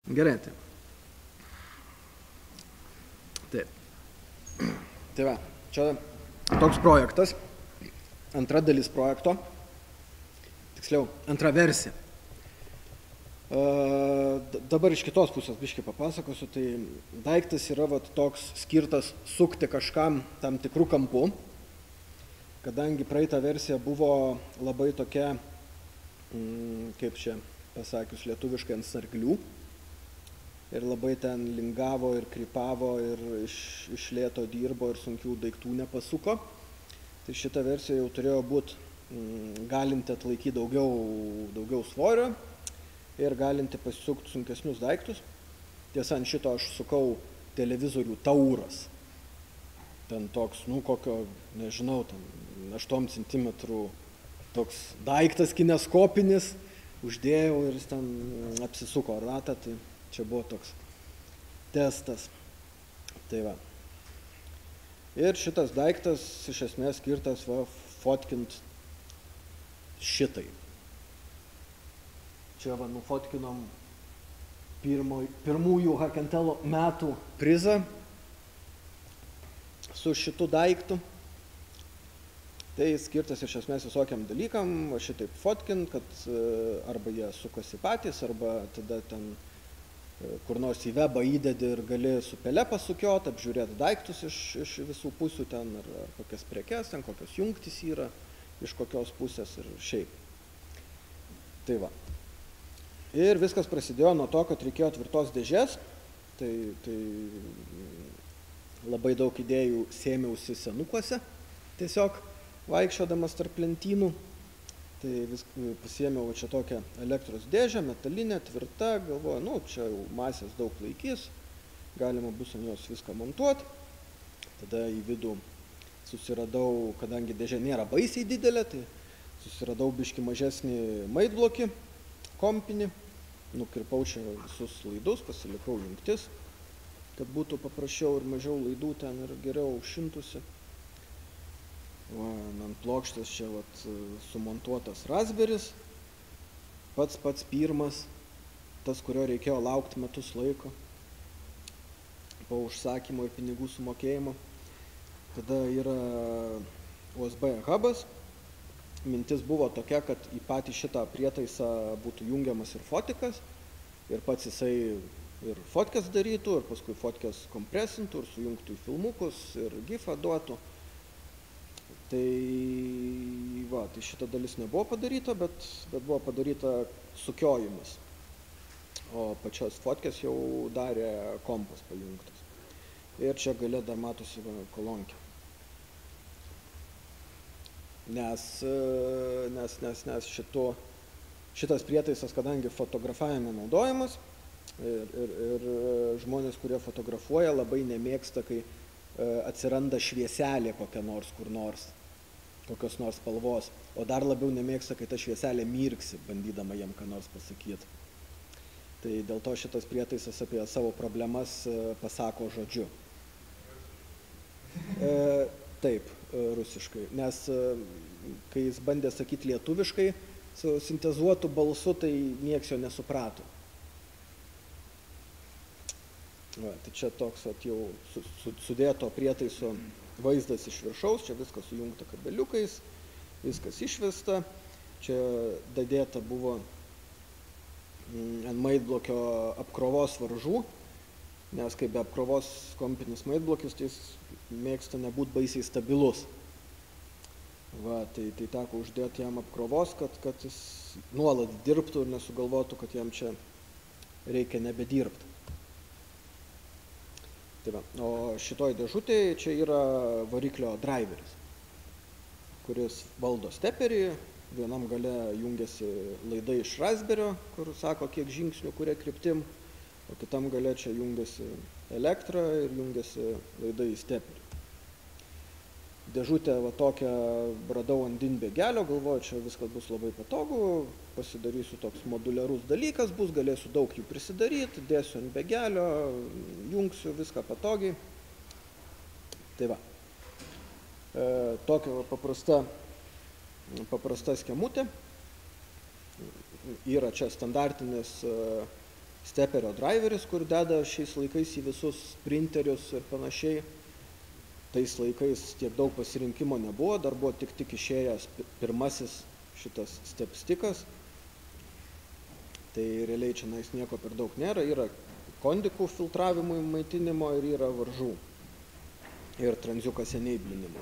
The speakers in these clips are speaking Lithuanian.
Gerai, taip. Tai va, čia toks projektas, antra dalis projekto, tiksliau, antra versija. Dabar iš kitos pusės biškį papasakosiu, tai daiktas yra toks skirtas sukti kažkam tam tikrų kampų, kadangi praeita versija buvo labai tokia, kaip čia pasakius, lietuviškai ant snarglių. Ir labai ten lingavo ir krypavo ir iš lėto dirbo ir sunkių daiktų nepasuko. Tai šita versija jau turėjo būti galinti atlaikyti daugiau svorio ir galinti pasisukti sunkesnius daiktus. Tiesa, ant šito aš sukau televizorių tauras. Ten toks, kokio, nežinau, ten 8 cm toks daiktas kineskopinis, uždėjau ir jis ten apsisuko ratą. Tai čia buvo toks testas. Tai va. Ir šitas daiktas iš esmės skirtas fotkint šitai. Čia nufotkinom pirmųjų Hakentelo metų prizą su šitu daiktu. Tai skirtas iš esmės visokiam dalykam, šitaip fotkint, kad arba jie sukosi patys, arba tada ten kur nors į webą įdedi ir gali su pele pasukiot, apžiūrėti daiktus iš visų pusių ten, ar kokias prekes, ten kokios jungtys yra, iš kokios pusės ir šiaip. Tai va. Ir viskas prasidėjo nuo to, kad reikėjo tvirtos dėžės, tai labai daug idėjų sėmiausi senukuose, tiesiog vaikščiodamas tarp lentynų. Tai pasiėmiau čia tokią elektros dėžę, metalinę, tvirta, galvoju, čia jau masės daug laikys, galima bus ant jos viską montuoti. Tada į vidų susiradau, kadangi dėžė nėra baisiai didelė, tai susiradau biškį mažesnį maitblokį, kompinį, nukirpau čia visus laidus, pasilikau jungtis, kad būtų paprasčiau ir mažiau laidų ten ir geriau šintusi. Ant plokštės čia sumontuotas Raspberrys, pats pirmas, tas, kurio reikėjo laukti metus laiko po užsakymo ir pinigų sumokėjimo. Tada yra USB hubas. Mintis buvo tokia, kad į patį šitą prietaisą būtų jungiamas ir fotikas, ir pats jisai ir fotkes darytų, ir paskui fotkes kompresintų, ir sujungtų į filmukus, ir gifą duotų. Tai šita dalis nebuvo padaryta, bet buvo padaryta sukiojimas. O pačios fotkės jau darė kompas pajungtas. Ir čia gale dar matosi kolonkė. Nes šitas prietaisas, kadangi fotografavime naudojamas, ir žmonės, kurie fotografuoja, labai nemėgsta, kai atsiranda švieselė kokia nors kur nors, kokios nors spalvos, o dar labiau nemėgsta, kai ta švieselė mirksi, bandydama jam ką nors pasakyti. Tai dėl to šitas prietaisas apie savo problemas pasako žodžiu. Taip, rusiškai, nes kai jis bandė sakyti lietuviškai, su sintezuotu balsu, tai nieks jo nesuprato. Tai čia toks jau sudėto prietaiso vaizdas iš viršaus, čia viskas sujungta kabeliukais, viskas išvesta, čia dadėta buvo ant maitblokio apkrovos varžų, nes kaip be apkrovos kompinis maitblokis, tai jis mėgsta nebūt baisiai stabilus. Tai teko uždėti jam apkrovos, kad jis nuolat dirbtų ir nesugalvotų, kad jam čia reikia nebedirbti. O šitoj dėžutėje čia yra variklio driveris, kuris valdo steperį, vienam gale jungiasi laidai iš Raspberrio, kur sako, kiek žingsnių, kuria kryptim, o kitam gale čia jungiasi elektra ir jungiasi laidai į steperį. Dėžutę tokią radau ant dinbėgelio, galvoju, čia viskas bus labai patogu, pasidarysiu toks moduliarus dalykas, galėsiu daug jų prisidaryti, dėsiu ant bėgelio, jungsiu viską patogiai. Tai va. Tokia paprasta schemutė. Yra čia standartinis steperio driveris, kur deda šiais laikais į visus printerius ir panašiai. Tais laikais tiek daug pasirinkimo nebuvo, dar buvo tik išėjęs pirmasis šitas stepstikas. Tai realiai čia nieko per daug nėra, yra kondikų filtravimui, maitinimo ir yra varžų. Ir tranziukas enablinimo.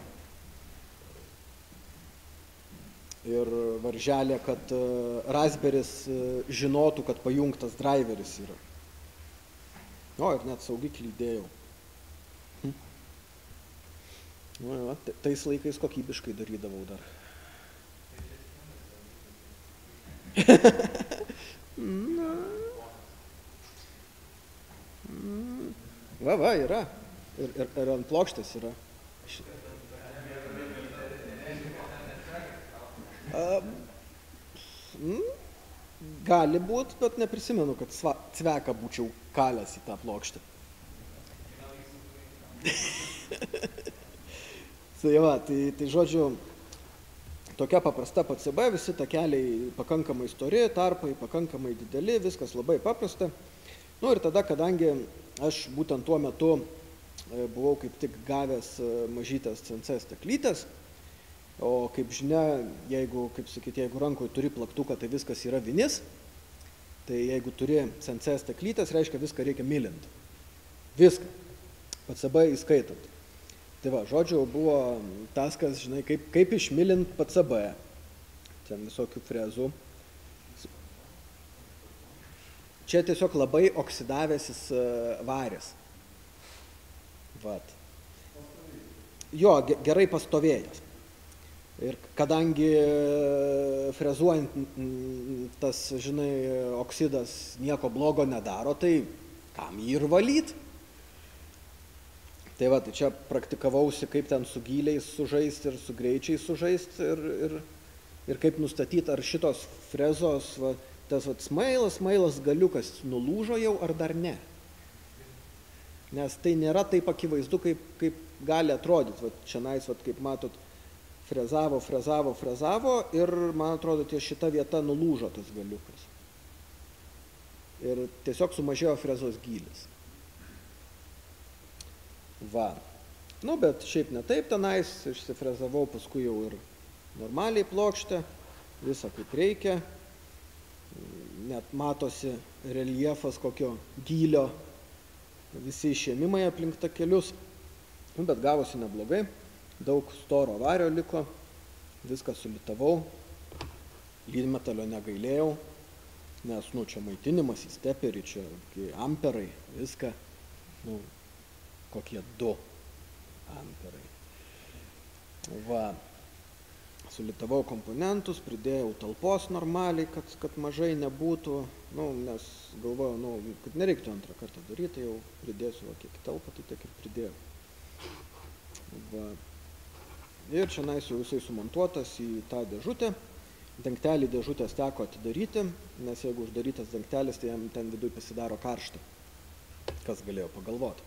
Ir varželė, kad Raspberry'is žinotų, kad pajungtas driveris yra. O, ir net saugiklį įdėjau. Nu, tais laikais kokybiškai darydavau dar. Va, yra. Ir ant plokštės yra. Gali būt, bet neprisimenu, kad cveką būčiau kalęs į tą plokštę. Tai žodžiu, tokia paprasta PCB, visi takeliai pakankamai stori, tarpai pakankamai dideli, viskas labai paprasta. Nu ir tada, kadangi aš būtent tuo metu buvau kaip tik gavęs mažytės CNC staklytės, o kaip žinia, jeigu rankoje turi plaktuką, tai viskas yra vinis, tai jeigu turi CNC staklytės, reiškia viską reikia milinti. Viską. PCB įskaitant. Tai va, žodžiu, buvo taskas, žinai, kaip išmilint PCB. Ten visokių frezų. Čia tiesiog labai oksidavęsis varis. Vat. Jo, gerai pastovėjęs. Ir kadangi frezuojant tas, žinai, oksidas nieko blogo nedaro, tai kam jį ir valyt? Tai va, tai čia praktikavausi, kaip ten su gyliais sužaisti ir su greičiais sužaisti ir kaip nustatyti, ar šitos frezos, va, tas va, smailas galiukas nulūžo jau ar dar ne. Nes tai nėra taip akivaizdu, kaip gali atrodyti. Va, čianais, va, kaip matot, frezavo ir, man atrodo, ties šita vieta nulūžo tas galiukas. Ir tiesiog sumažėjo frezos gylis. Va. Nu, bet šiaip ne taip tenais, išsifrezavau paskui jau ir normaliai plokštę, visą kaip reikia. Net matosi reljefas kokio gylio, visi išėmimai aplink takelius. Nu, bet gavosi neblogai, daug storo vario liko, viską sulitavau, lydmetalio negailėjau, nes, nu, čia maitinimas į steperį, čia amperai, viską, nu, kokie 2 amperai. Va, sulitavau komponentus, pridėjau talpos normaliai, kad mažai nebūtų, nu, nes galvojau, nu, kad nereiktų antrą kartą daryti, tai jau pridėsiu, va, kiek talpą, tai tiek ir pridėjau. Va. Ir čia jau visai sumontuotas į tą dėžutę. Dangtelį dėžutės teko atidaryti, nes jeigu uždarytas dangtelis, tai jam ten viduj pasidaro karšta. Kas galėjo pagalvoti.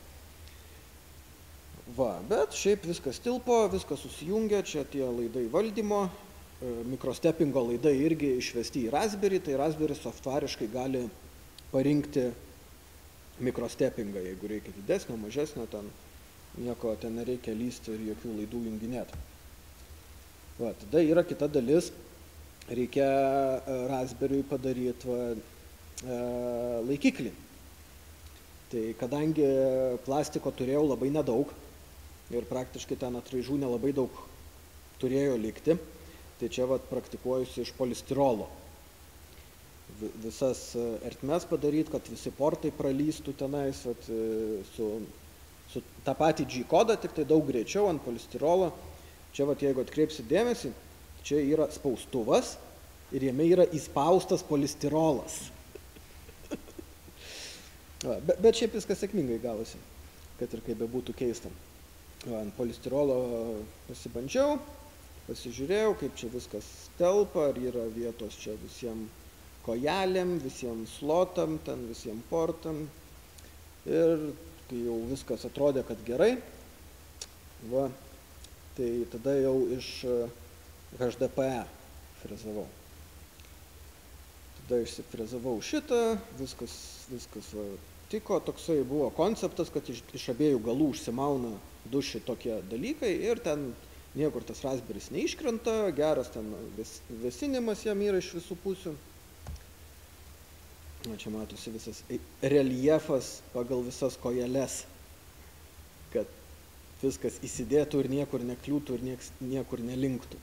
Va, bet šiaip viskas tilpo, viskas susijungia, čia tie laidai valdymo, mikrostepingo laidai irgi išvesti į Raspberry, tai Raspberry softvariškai gali parinkti mikrostepingą, jeigu reikia didesnio, mažesnio, ten nieko ten nereikia lysti ir jokių laidų junginėti. Va, tada yra kita dalis, reikia Raspberry padaryti laikiklį. Tai kadangi plastiko turėjau labai nedaug ir praktiškai ten atraižų nelabai daug turėjo likti, tai čia vat praktikuojusi iš polistirolo. Visas ertmes padaryti, kad visi portai pralystų tenais, vat, su tą patį G-kodą, tik tai daug greičiau ant polistirolo. Čia vat, jeigu atkreipsit dėmesį, čia yra spaustuvas ir jame yra įspaustas polistirolas. Bet šiaip viskas sėkmingai gavosi, kad ir kaip bebūtų keista. Ant polistirolo pasibandžiau, pasižiūrėjau, kaip čia viskas telpa, ar yra vietos čia visiems kojelėm, visiems slotam, ten visiems portam. Ir kai jau viskas atrodė, kad gerai, va, tai tada jau iš HDPE frezavau. Tada išsifrezavau šitą, viskas tiko, toksai buvo konceptas, kad iš abiejų galų užsimauna du šitokie dalykai ir ten niekur tas raspberries neiškrenta, geras ten vėsinimas jam yra iš visų pusių. Čia matosi visas reljefas pagal visas kojeles, kad viskas įsidėtų ir niekur nekliūtų ir niekur nelinktų.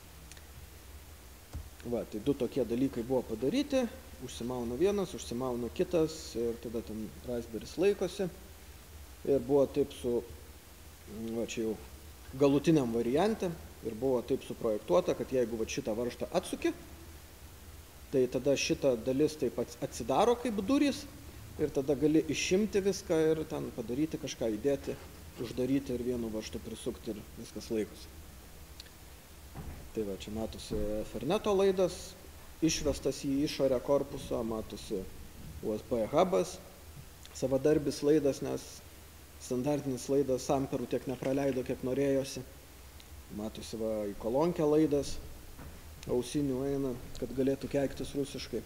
Va, tai du tokie dalykai buvo padaryti, užsimauna vienas, užsimauna kitas ir tada ten raspberries laikosi. Ir buvo taip va čia jau galutiniam variante, ir buvo taip suprojektuota, kad jeigu va šitą varžtą atsuki, tai tada šita dalis taip atsidaro kaip durys ir tada gali išimti viską ir ten padaryti kažką, įdėti, uždaryti ir vienu varžtu prisukti ir viskas laikosi. Tai va, čia matosi Etherneto laidas, išvestas į išorę korpuso, matosi USB hubas, savadarbis laidas, nes standartinis laidas amperų tiek nepraleido, kiek norėjosi. Matosi va, į kolonkę laidas, ausinių eina, kad galėtų keiktis rusiškai.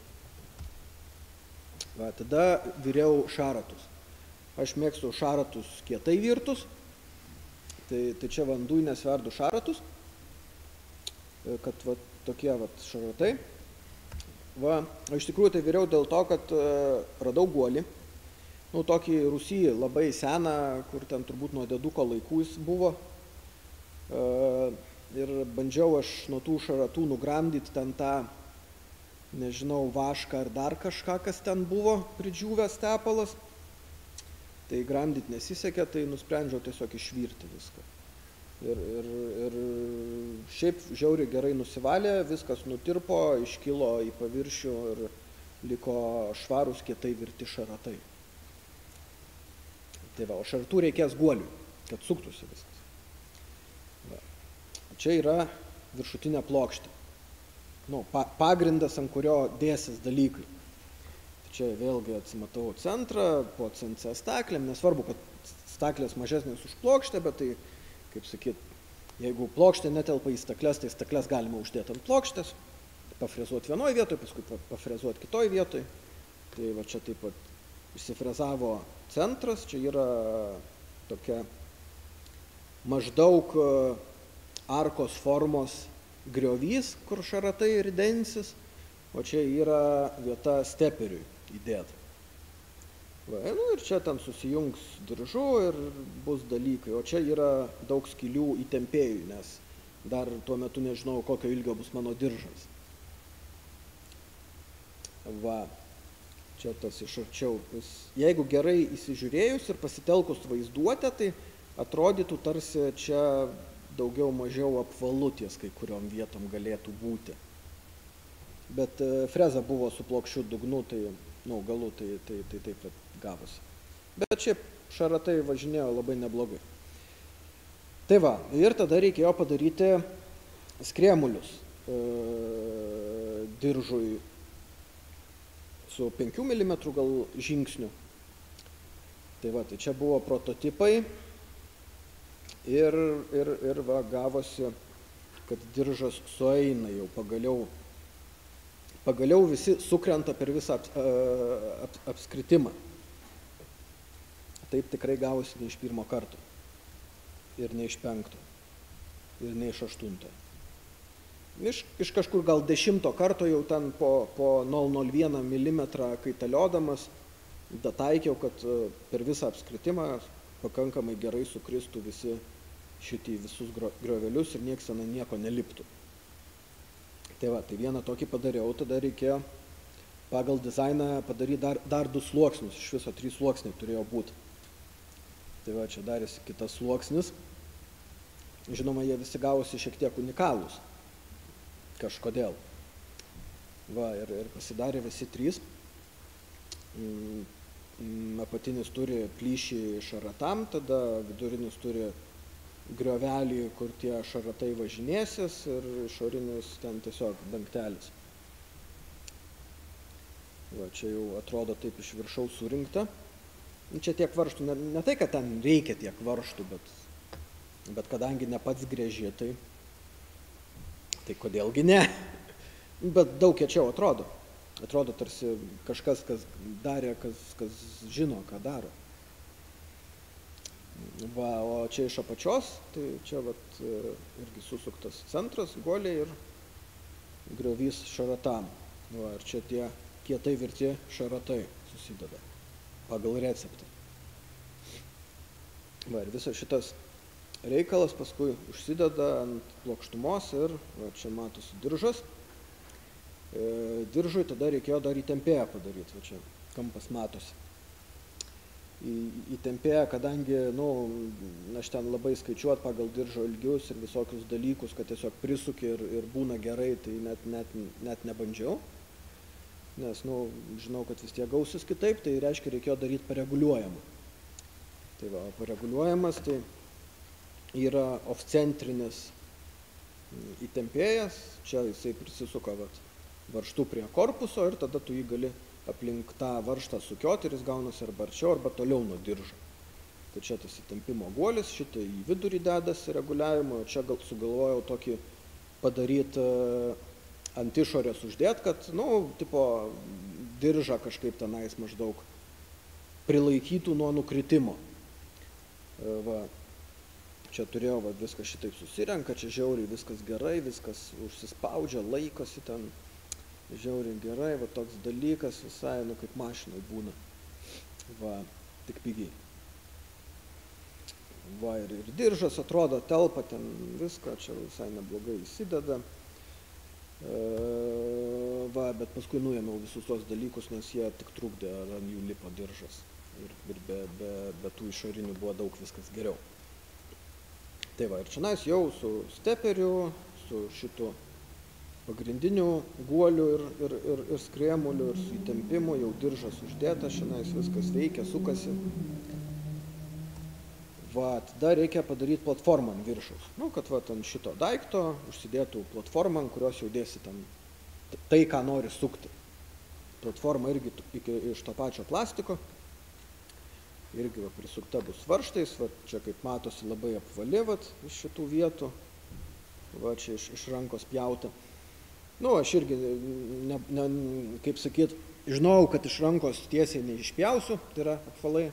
Va, tada viriau šaratus. Aš mėgstu šaratus kietai virtus, tai čia vanduinės verdu šaratus, kad va, tokie va, šaratai. Va, iš tikrųjų tai viriau dėl to, kad radau guolį. Nu, tokį Rusijį labai seną, kur ten turbūt nuo dėduko laikų jis buvo. Ir bandžiau aš nuo tų šaratų nugramdyti ten tą, nežinau, vašką ar dar kažką, kas ten buvo, pridžiūvęs tepalas. Tai gramdyti nesisekė, tai nusprendžiau tiesiog išvirti viską. Ir šiaip žiauriai gerai nusivalė, viskas nutirpo, iškilo į paviršių ir liko švarūs kietai virti šaratai. Tai va, o šaratų reikės guoliui, kad suktųsi viskas. Va. Čia yra viršutinė plokštė. Nu, pagrindas, ant kurio dėsis dalykai. Čia vėlgi atsimatau centrą, po CNC staklėm, nesvarbu, kad staklės mažesnės už plokštę, bet tai, kaip sakyt, jeigu plokštė netelpa į stakles, tai stakles galima uždėti ant plokštės, pafrezuoti vienoje vietoje, paskui pafrezuoti kitoje vietoje. Tai va čia taip pat išsifrezavo centras, čia yra tokia maždaug arkos formos griovys, kur šaratai ridensis, o čia yra vieta steperiui įdėta. Va, nu ir čia ten susijungs diržu ir bus dalykai, o čia yra daug skylių įtempėjų, nes dar tuo metu nežinau, kokio ilgio bus mano diržas. Va, čia tas iš arčiau. Jeigu gerai įsižiūrėjus ir pasitelkus vaizduotę, tai atrodytų tarsi čia daugiau mažiau apvalu ties kai kuriom vietom galėtų būti. Bet freza buvo su plokščiu dugnu, tai, nu, galu, tai taip gavosi. Bet šiaip šaratai važinėjo labai neblogai. Tai va, ir tada reikėjo padaryti skrėmulius diržui su 5 mm gal žingsnių. Tai va, tai čia buvo prototipai ir va, gavosi, kad diržas sueina jau pagaliau visi sukrenta per visą apskritimą. Taip tikrai gavosi ne iš pirmo karto. Ir ne iš 5. Ir ne iš 8. Iš kažkur gal 10 karto jau ten po 0,01 mm kaitaliodamas dataikiau, kad per visą apskritimą pakankamai gerai sukristų visi visus griovelius ir nieks ten nieko neliptų. Tai va, tai vieną tokį padariau, tada reikėjo pagal dizainą padaryti dar 2 sluoksnius, iš viso 3 sluoksniai turėjo būti. Tai va, čia darėsi kitas sluoksnis. Žinoma, jie visi gavosi šiek tiek unikalūs. Kažkodėl. Va, ir pasidarė visi 3. Apatinis turi plyšį šaratam, tada vidurinis turi griovelį, kur tie šaratai važinėsis ir išorinis ten tiesiog dangtelis. Va, čia jau atrodo taip iš viršaus surinkta. Čia tiek varžtų, ne tai, kad ten reikia tiek varžtų, bet kadangi ne pats grėži, tai kodėlgi ne. Bet daug kiečiau atrodo. atrodo tarsi kažkas, kas darė, kas žino, ką daro. Va, o čia iš apačios, tai čia vat irgi susuktas centras, guoliai ir griovys šaratam. Va, ir čia tie kietai virti šaratai susideda pagal receptą. Va, ir visas šitas reikalas paskui užsideda ant plokštumos ir va, čia matosi diržas. Diržui tada reikėjo dar įtempėją padaryti, va čia kampas matosi. Įtempėją, kadangi, aš ten labai skaičiuot pagal diržo ilgius ir visokius dalykus, kad tiesiog prisuki ir būna gerai, tai net nebandžiau. Nes, žinau, kad vis tiek gausis kitaip, tai reiškia reikėjo daryti pareguliuojamą. Tai va, pareguliuojamas, tai yra off-centrinis įtempėjas, čia jisai prisisuka varžtu prie korpuso ir tada tu jį gali aplink tą varžtą sukioti ir jis gaunasi arba arčiau, arba toliau nuo diržo. Tai čia tas įtempimo guolis, šitą į vidurį dedasi reguliavimo, čia sugalvojau tokį padaryti ant išorės uždėt, kad, tipo diržą kažkaip tenais maždaug prilaikytų nuo nukritimo. Va, čia turėjau viskas šitaip susirenka, čia žiauriai viskas gerai, viskas užsispaudžia, laikosi ten, žiauriai gerai, va toks dalykas visai, kaip mašinai būna. Va, tik pigiai. Va, ir diržas atrodo telpa ten viską, čia visai neblogai įsideda. Va, bet paskui nuėmiau visus tos dalykus, nes jie tik trukdė, ant jų lipo diržas. Ir be tų išorinių buvo daug viskas geriau. Tai va, ir čionais jau su steperiu, su šitu pagrindiniu guoliu ir skrėmuliu, ir su įtempimu, jau diržas uždėtas, čionais viskas veikia, sukasi. Va, tada reikia padaryti platformą ant viršaus. Kad va, ant šito daikto užsidėtų platformą, ant kurios jau dėsi ten tai, ką nori sukti. Platforma irgi iš to pačio plastiko. Irgi va, prisukta bus varžtais, va, čia kaip matosi labai apvali va, iš šitų vietų, va, čia iš rankos pjauta. Aš irgi, kaip sakyt, žinojau, kad iš rankos tiesiai neišpjausiu, tai yra apvalai,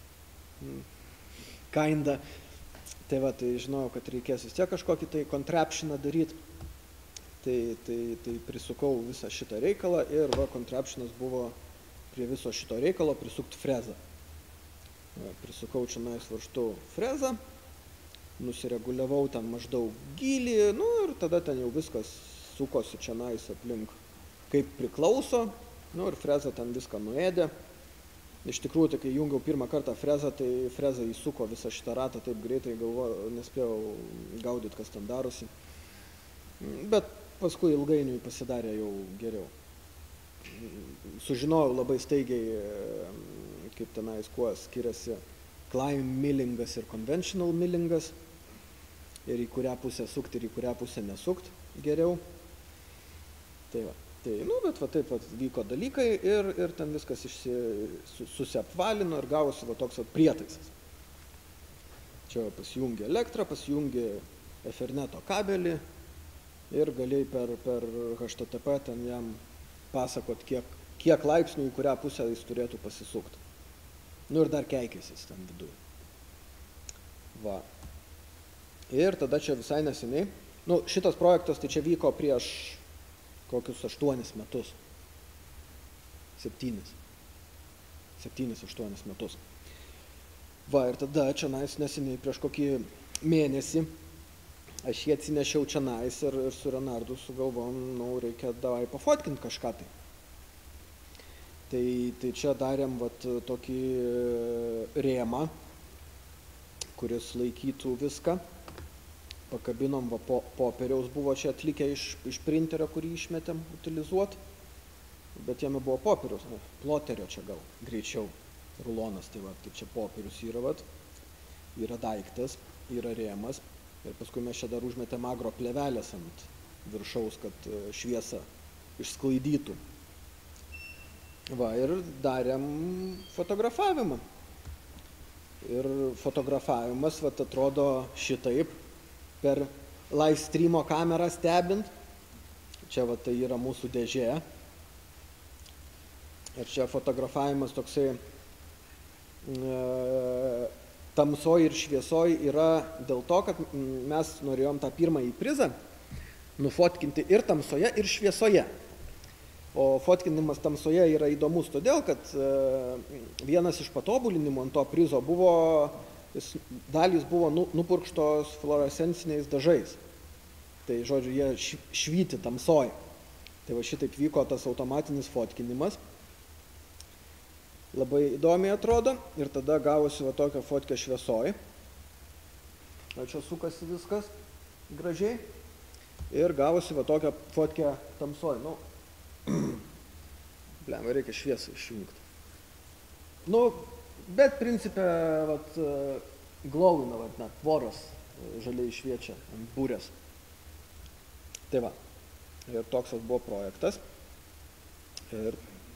kinda. Tai va, tai žinojau, kad reikės vis tiek kažkokį tai contraptioną daryti. Tai prisukau visą šitą reikalą ir va, contraptionas buvo prie viso šito reikalo prisukti frezą. Prisukau čia varžtu frezą, nusireguliavau ten maždaug gylį, ir tada ten jau viskas sukosi čia aplink kaip priklauso, ir freza ten viską nuėdė. Iš tikrųjų, tai kai jungiau pirmą kartą frezą, tai freza įsuko visą šitą ratą taip greitai, nespėjau gaudyti, kas ten darosi. Bet paskui ilgainiui pasidarė jau geriau. Sužinojau labai staigiai, kaip tenais kuo skiriasi climb millingas ir conventional millingas, ir į kurią pusę sukti, ir į kurią pusę nesukti geriau. Tai va, bet va taip va vyko dalykai ir ten viskas susiapvalino ir gavosi va toks prietaisas. Čia pasijungi elektrą, pasijungi Etherneto kabelį ir galėjai per HTTP ten jam pasakot, kiek laipsnių į kurią pusę jis turėtų pasisukti. Ir dar keikėsis ten viduje. Va. Ir tada čia visai neseniai, šitas projektas tai čia vyko prieš kokius 8 metus. 7-8 metus. Va, ir tada čia neseniai prieš kokį mėnesį aš jį atsinešiau čia ir su Renardu sugalvom, reikia davai pafotkinti kažką tai. Tai čia darėm vat tokį rėmą, kuris laikytų viską. Pakabinom, popieriaus buvo čia atlikę iš printerio, kurį išmetėm utilizuoti. Bet jame buvo popieriaus, ploterio čia gal greičiau, rulonas, tai čia popierius yra daiktas, yra rėmas. Ir paskui mes čia dar užmetėm agro plėvelės ant viršaus, kad šviesą išsklaidytų. Va, ir darėm fotografavimą. Ir fotografavimas, atrodo šitaip, per live streamo kamerą stebint. Čia tai yra mūsų dėžė. Ir čia fotografavimas toksai tamsoj ir šviesoj yra dėl to, kad mes norėjom tą pirmąjį prizą nufotkinti ir tamsoje, ir šviesoje. O fotkinimas tamsoje yra įdomus todėl, kad vienas iš patobulinimų ant to prizo buvo, dalys buvo nupurkštos fluorescenciniais dažais. Tai, žodžiu, jie švyti tamsoj. Tai va šitaip vyko tas automatinis fotkinimas. Labai įdomiai atrodo ir tada gavosi va tokia fotkė šviesoj. O čia sukasi viskas gražiai. Ir gavosi va tokia fotkė tamsoj. Blemba, reikia šviesą išjungti. Bet principė, glauvina, tvoros žaliai šviečia ant būrės. Tai va, ir toks buvo projektas. Ir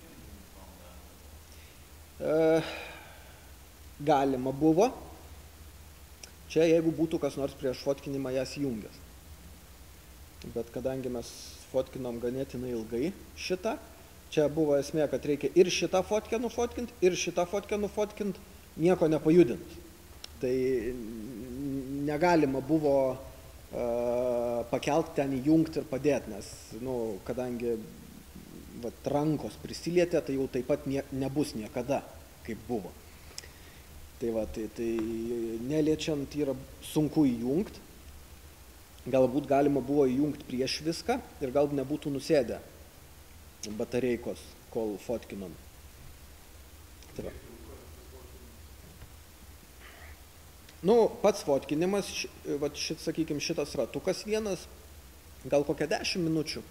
galima buvo, čia jeigu būtų kas nors prieš fotkinimą jas jungęs. Bet kadangi mes fotkinom ganėtinai ilgai šitą, čia buvo esmė, kad reikia ir šitą fotkę nufotkint, ir šitą fotkę nufotkint, nieko nepajudint. Tai negalima buvo pakelt ten įjungti ir padėti, nes, kadangi rankos prisilietė, tai jau taip pat nebus niekada, kaip buvo. Tai neliečiant yra sunku įjungti. Galbūt galima buvo įjungti prieš viską ir galbūt nebūtų nusėdę batareikos, kol fotkinom. Pats fotkinimas, sakykime, šitas ratukas vienas, gal kokią 10 minučių.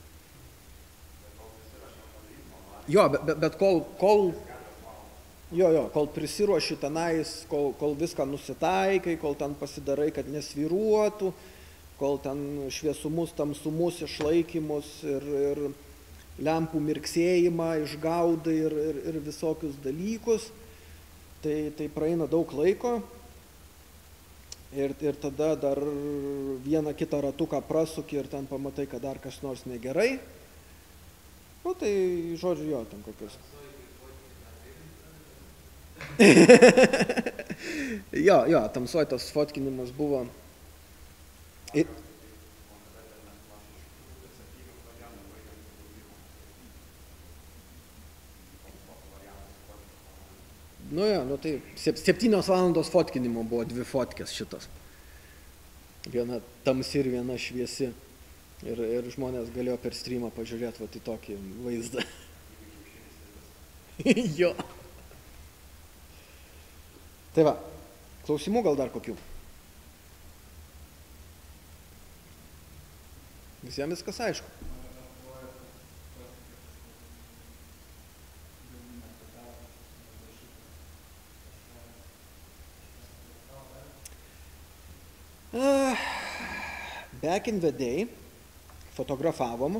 Jo, bet kol prisiruoši tenais, kol viską nusitaikai, kol ten pasidarai, kad nesvyruotų, kol ten šviesumus, tamsumus, išlaikymus ir lempų mirksėjimą išgaudai ir visokius dalykus, tai praeina daug laiko ir tada dar vieną kitą ratuką prasuki ir ten pamatai, kad dar kas nors negerai. Tai, žodžiu, jo, ten kokius. Jo, tamsoj tas fotkinimas buvo. Tai 7 valandos fotkinimo buvo 2 fotkės šitos. Viena tamsi ir viena šviesi. Ir žmonės galėjo per streamą pažiūrėti į tokį vaizdą. Jo. Tai va, klausimų gal dar kokių? Visiems viskas aišku. Back in the day fotografavom,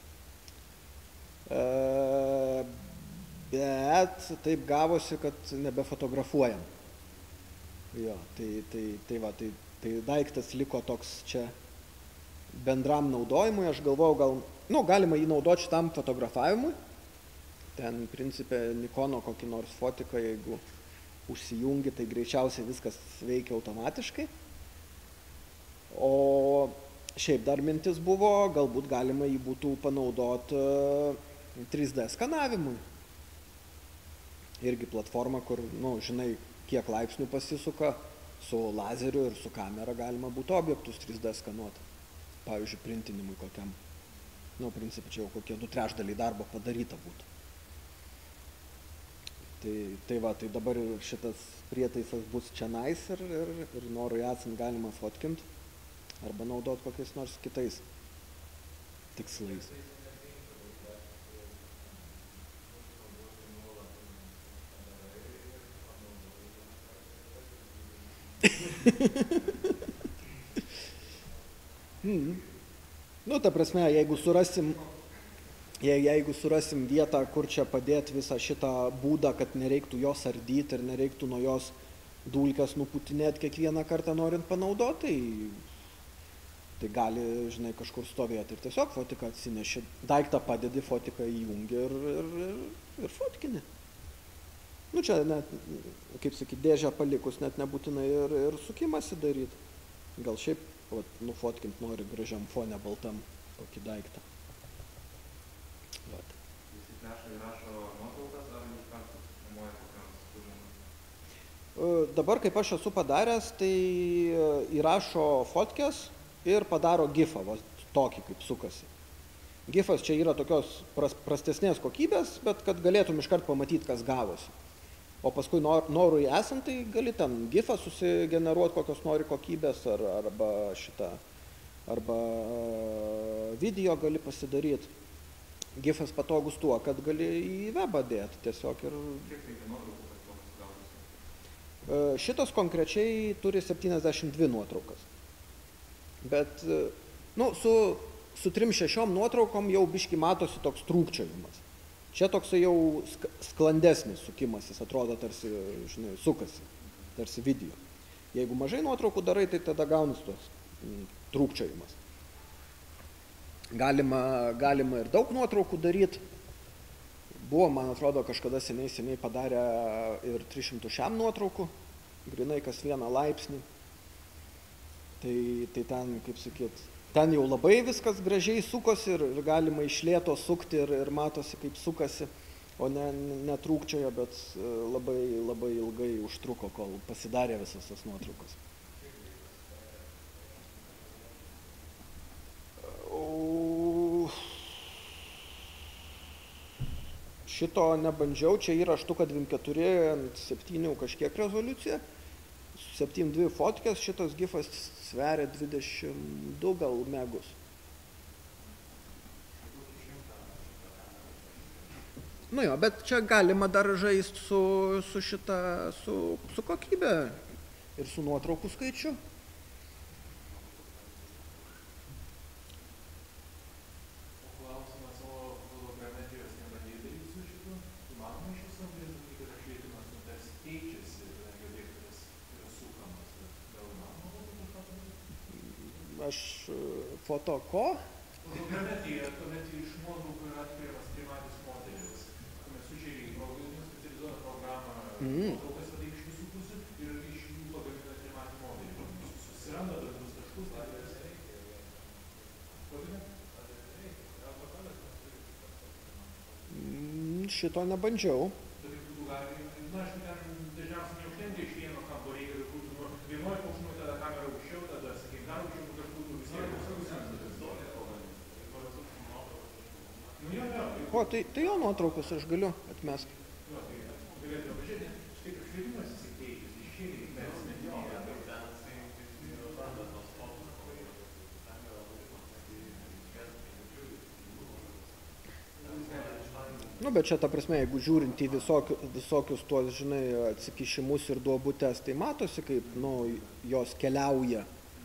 bet taip gavosi, kad nebefotografuojam. Jo, tai daiktas liko toks čia bendram naudojimui. Aš galvojau, galima jį naudoti šitam fotografavimui. Ten, principė, Nikono kokį nors fotiką, jeigu užsijungi, tai greičiausiai viskas veikia automatiškai. O šiaip dar mintis buvo, galbūt galima jį būtų panaudoti 3D skanavimui. Irgi platforma, kur, žinai, kiek laipsnių pasisuka, su lazeriu ir su kamera galima būtų objektus 3D skanuoti. Pavyzdžiui, printinimui kokiam. Principai, čia jau kokie 2/3 darbo padaryta būtų. Tai dabar šitas prietaisas bus čianais ir norui esant galima fotkinti arba naudoti kokiais nors kitais tikslais. Ta prasme, jeigu surasim vietą, kur čia padėti visą šitą būdą, kad nereiktų jos ardyti ir nereiktų nuo jos dulkes nuputinėti kiekvieną kartą norint panaudoti, tai gali, žinai, kažkur stovėti ir tiesiog fotiką atsineši, daiktą padedi, fotiką įjungi ir ir fotkini. Nu čia net, kaip sakyti, dėžę palikus net nebūtinai ir sukimasi daryti. Gal šiaip nufotkint nori gražiam fone baltam kokį daiktą. Vat. Visi flešai rašo nuotraukas ar iš karto nuomoja kokiams žmonėms? Dabar, kaip aš esu padaręs, tai įrašo fotkės ir padaro gifą, tokį kaip sukasi. Gifas čia yra tokios prastesnės kokybės, bet kad galėtum iškart pamatyti, kas gavosi. O paskui norui esant, tai gali ten gifą susigeneruoti, kokios nori kokybės, arba video gali pasidaryti. Gifas patogus tuo, kad gali į webą dėti tiesiog ir... Kiek tai nuotraukų, kad toks gavosi? Šitas konkrečiai turi 72 nuotraukas. Bet, su 3-6 nuotraukom jau biški matosi toks trūkčiojimas. Čia toksai jau sklandesnis sukimasis, atrodo tarsi, žinai, sukasi, tarsi video. Jeigu mažai nuotraukų darai, tai tada gaunas tos trūkčiojimas. Galima ir daug nuotraukų daryti. Buvo, man atrodo, kažkada seniai padarę ir 300 nuotraukų, grinai kas vieną laipsnį. Tai ten, kaip sakyt, ten jau labai viskas gražiai sukosi ir galima iš lėto sukti ir matosi, kaip sukasi, o ne trūkčiojo, bet labai ilgai užtruko, kol pasidarė visas tas nuotraukos. Šito nebandžiau, čia yra 8x4 ant 7 kažkiek rezoliucija. 7.2 fotkės, šitas gifas sveria 22 gal megus. Nu jo, bet čia galima dar žaisti su kokybė ir su nuotraukų skaičiu. Klausimas, o fotogrammetrijos nebandėjai daryti su šitu? Įmanoma iš viso, kad apšvietimas tarsi keičiasi, kadangi objektas yra sukamas, bet gal įmanoma būtų kažką padaryti? Aš foto ko? Fotogrammetrija, tuomet iš nuotraukų yra atkuriamas trimatis modelis. Tuomet sužiūrėjai programą, specializuotą programą, nuotraukas tada iš visų pusių ir iš jų pagamina trimatį modelį. Susiranda bendrus taškus, tai yra Šito nebandžiau. Bet tai būtų galima, aišku, ten dažniausiai neužtenka iš vieno kampo, reikia, kad būtų vienoje paukštumui tada kamera aukščiau, tada, sakykim, dar aukščiau, kad būtų vis tiek O, tai jo nuotraukas aš galiu atmesti. Jo, tai galėtume pažiūrėti, štai kaip švietimas įsikeitis, iš čia bet čia ta prasme, jeigu žiūrint į visokius tuos, žinai, atsikišimus ir duobutes, tai matosi, kaip, jos keliauja.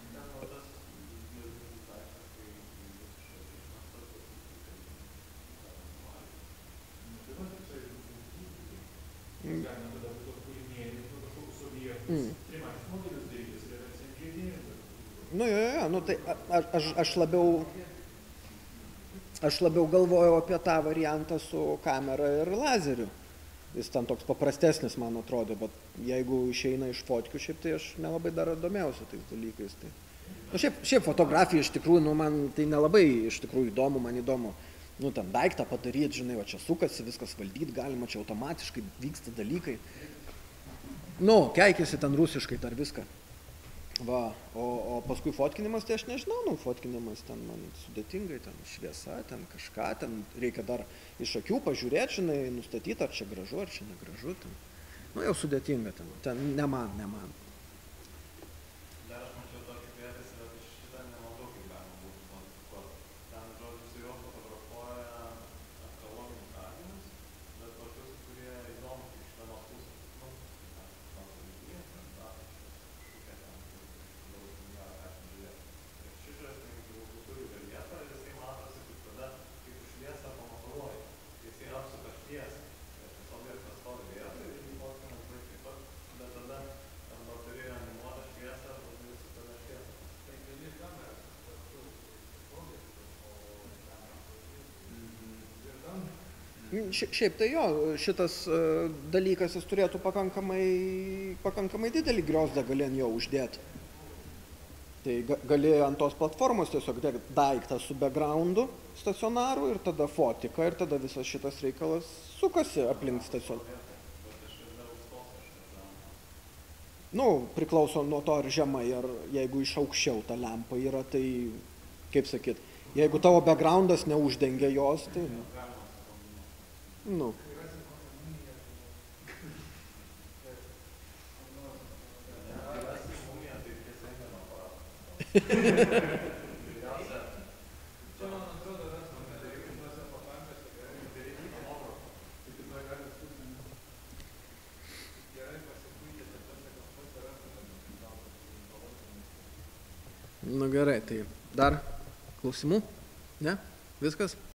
Tai aš labiau galvojau apie tą variantą su kamera ir lazeriu. Jis ten toks paprastesnis, man atrodo, bet jeigu išeina iš fotkių, šiaip tai aš nelabai dar domėjausi tais dalykais. Tai. Šiaip fotografija iš tikrųjų, man tai nelabai iš tikrųjų įdomu, man įdomu, ten daiktą padaryti, žinai, va čia sukasi, viskas valdyti galima, čia automatiškai vyksta dalykai. Keikiasi ten rusiškai dar viską. Va, o paskui fotkinimas, tai aš nežinau, fotkinimas ten man sudėtingai, ten šviesa, ten kažką, ten reikia dar iš akių pažiūrėti, žinai, nustatyti, ar čia gražu, ar čia negražu, ten. Jau sudėtinga ten ne man. Dar aš mačiau tokį prietaisą, bet iš šitą nematau, kaip galima būtų modifikuoti. Ten, žodžiu, su juo fotografuoja archeologinius radinius, bet tokius, kurie įdomu iš vienos pusės. Šiaip tai jo, šitas dalykas jis turėtų pakankamai didelį griozdą gali ant jo uždėti. Tai gali ant tos platformos tiesiog dėti daiktą su backgroundu stacionaru ir tada fotika ir tada visas šitas reikalas sukasi aplink stacionarą. Nu, priklauso nuo to ar žemai, ar jeigu iš aukščiau ta lempa yra, tai, kaip sakyt, jeigu tavo backgroundas neuždengia jos, tai... Nu. Nu gerai, tai dar klausimų? Ne? Viskas?